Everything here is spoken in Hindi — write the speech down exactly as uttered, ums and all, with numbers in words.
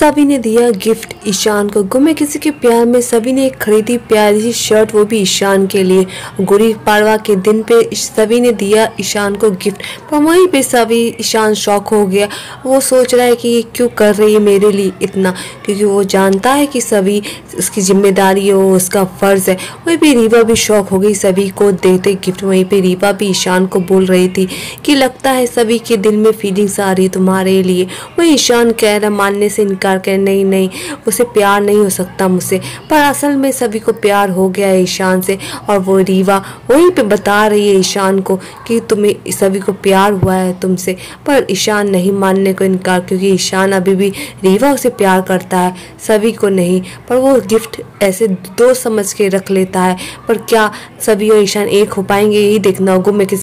सभी ने दिया गिफ्ट ईशान को। गुमे किसी के प्यार में सभी ने खरीदी प्यारी सी शर्ट, वो भी ईशान के लिए। गुड़ी पड़वा के दिन पे सभी ने दिया ईशान को गिफ्ट, पर वहीं पे सभी ईशान शॉक हो गया। वो सोच रहा है कि ये क्यों कर रही है मेरे लिए इतना, क्योंकि वो जानता है कि सभी उसकी जिम्मेदारी है, वो उसका फ़र्ज़ है। वहीं पे रीवा भी शॉक हो गई सभी को देते गिफ्ट। वहीं पे रीवा भी ईशान को बोल रही थी कि लगता है सभी के दिल में फीलिंग्स आ रही है तुम्हारे लिए। वही ईशान कह रहा मानने से इनकार कर, नहीं नहीं उसे प्यार नहीं हो सकता मुझसे, पर असल में सभी को प्यार हो गया है ईशान से। और वो रीवा वहीं पे बता रही है ईशान को कि तुम्हें सभी को प्यार हुआ है तुमसे, पर ईशान नहीं मानने को इनकार, क्योंकि ईशान अभी भी रीवा उसे प्यार करता है, सभी को नहीं। पर वो गिफ्ट ऐसे दो समझ के रख लेता है। पर क्या सभी और ईशान एक हो पाएंगे, यही देखना होगा। मैं